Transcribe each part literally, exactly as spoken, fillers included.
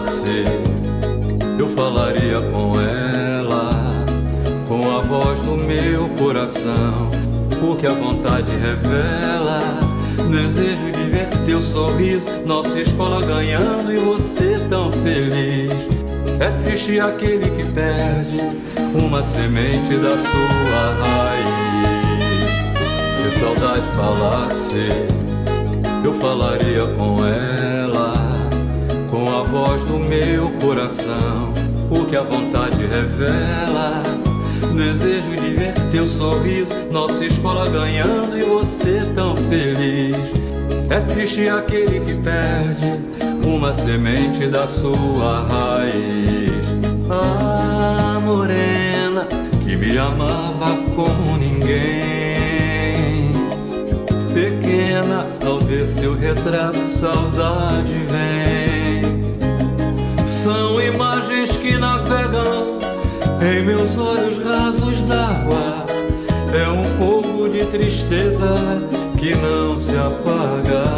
falasse, eu falaria com ela, com a voz do meu coração, o que a vontade revela. Desejo de ver teu sorriso, nossa escola ganhando e você tão feliz. É triste aquele que perde uma semente da sua raiz. Se saudade falasse, eu falaria com ela, com a voz do meu coração, o que a vontade revela. Desejo de ver teu sorriso, nossa escola ganhando e você tão feliz. É triste aquele que perde uma semente da sua raiz. Ah, morena, que me amava como ninguém. Pequena, ao ver seu retrato, saudade vem. São imagens que navegam em meus olhos rasos d'água. É um fogo de tristeza que não se apaga.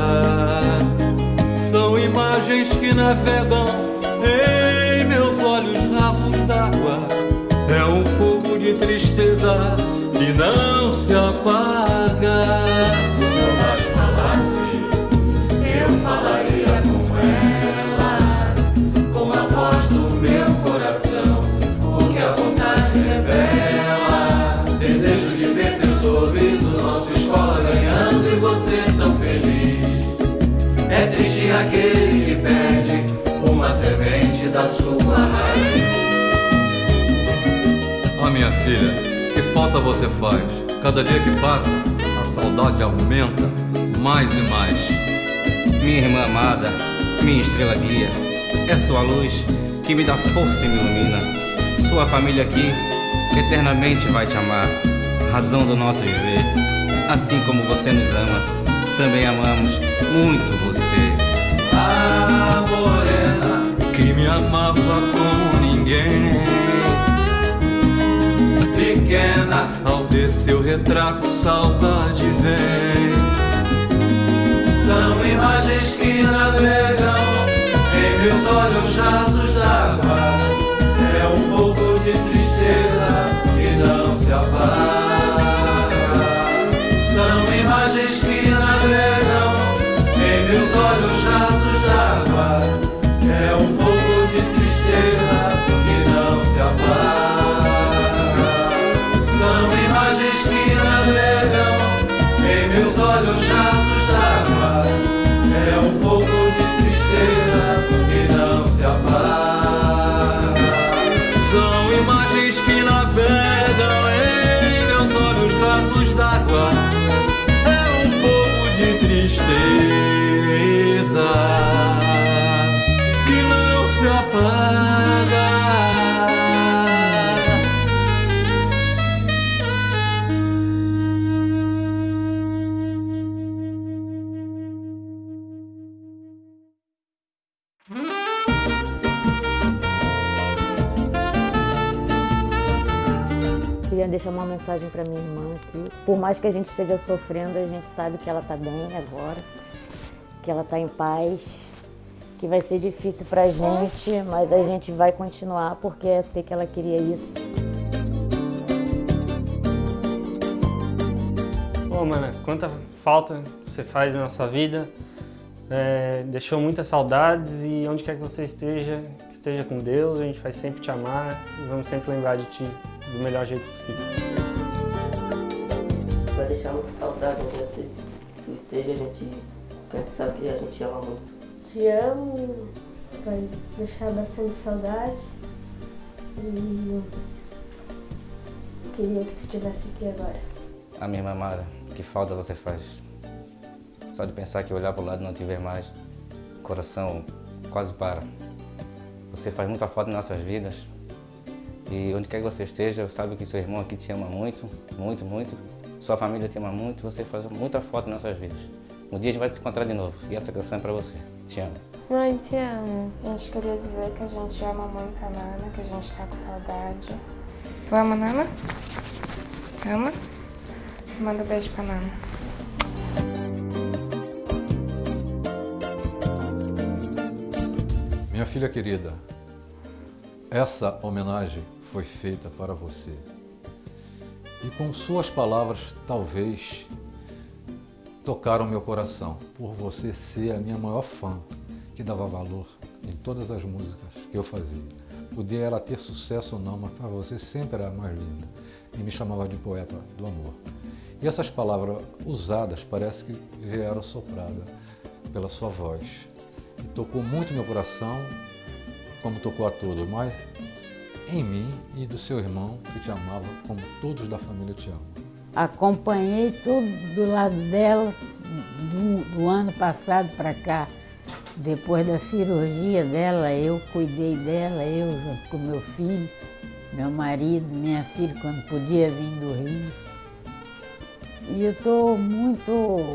São imagens que navegam em meus olhos rasos d'água. É um fogo de tristeza que não se apaga. Se saudade falasse, eu falaria com ela, com a voz do meu coração, o que a vontade revela. Desejo de ver teu sorriso, nossa escola ganhando e você tão feliz. É triste aquele que perde uma semente da sua raiz. Ah, minha filha, que falta você faz. Cada dia que passa, a saudade aumenta mais e mais. Minha irmã amada, minha estrela guia, é sua luz que me dá força e me ilumina. Sua família aqui eternamente vai te amar, razão do nosso viver. Assim como você nos ama, também amamos muito você. Ah, morena, que me amava como ninguém. Pequena, ao ver seu retrato, saudade vem. São imagens que navegam em meus olhos rasos d'água. É um fogo de tristeza que não se apaga. São imagens que navegam em meus olhos rasos d'água. É um fogo de tristeza que não se apaga. São imagens que navegam em meus olhos rasos d'água. É um fogo de tristeza que não se apaga. São imagens que navegam em meus olhos rasos d'água. É um fogo de tristeza que não se apaga. Queria deixar uma mensagem para minha irmã aqui. Por mais que a gente esteja sofrendo, a gente sabe que ela está bem agora, que ela está em paz, que vai ser difícil para a gente, mas a gente vai continuar porque eu sei que ela queria isso. Pô, mana, quanta falta você faz na nossa vida, é, deixou muitas saudades e onde quer que você esteja, que esteja com Deus, a gente vai sempre te amar e vamos sempre lembrar de ti do melhor jeito possível. Vai deixar muita saudade onde tu esteja, a gente, a gente sabe que a gente ama muito. Te amo, vai deixar bastante saudade e queria que tu estivesse aqui agora. A minha irmã amada, que falta você faz. Só de pensar que olhar para o lado e não te ver mais, o coração quase para. Você faz muita falta em nossas vidas. E onde quer que você esteja, sabe que seu irmão aqui te ama muito, muito, muito. Sua família te ama muito, você faz muita falta em nossas vidas. Um dia a gente vai se encontrar de novo. E essa canção é pra você. Te amo. Mãe, te amo. A gente queria dizer que a gente ama muito a Nana, que a gente tá com saudade. Tu ama a Nana? Ama? Manda um beijo pra Nana. Minha filha querida, essa homenagem foi feita para você. E com suas palavras, talvez, tocaram meu coração, por você ser a minha maior fã, que dava valor em todas as músicas que eu fazia. Podia ela ter sucesso ou não, mas para você sempre era a mais linda. E me chamava de poeta do amor. E essas palavras usadas parece que vieram sopradas pela sua voz. E tocou muito meu coração, como tocou a todos, mas em mim e do seu irmão, que te amava como todos da família te amam. Acompanhei tudo do lado dela, do, do ano passado para cá. Depois da cirurgia dela, eu cuidei dela, eu junto com meu filho, meu marido, minha filha, quando podia vir do Rio. E eu estou muito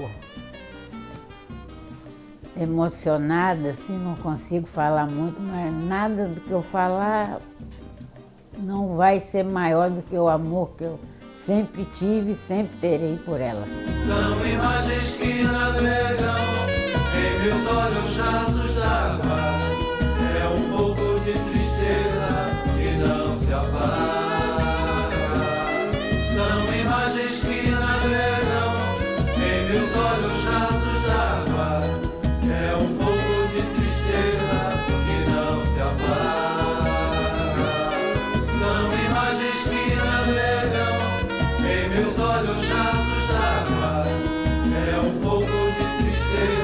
emocionada, assim, não consigo falar muito, mas nada do que eu falar não vai ser maior do que o amor que eu sempre tive e sempre terei por ela. São imagens que navegam em meus olhos, traços d'água. É um fogo de tristeza que não se apaga. São imagens que navegam em meus olhos, traços d'água. É um fogo de tristeza que não se apaga. São imagens que navegam em meus olhos, traços d'água. É um fogo de tristeza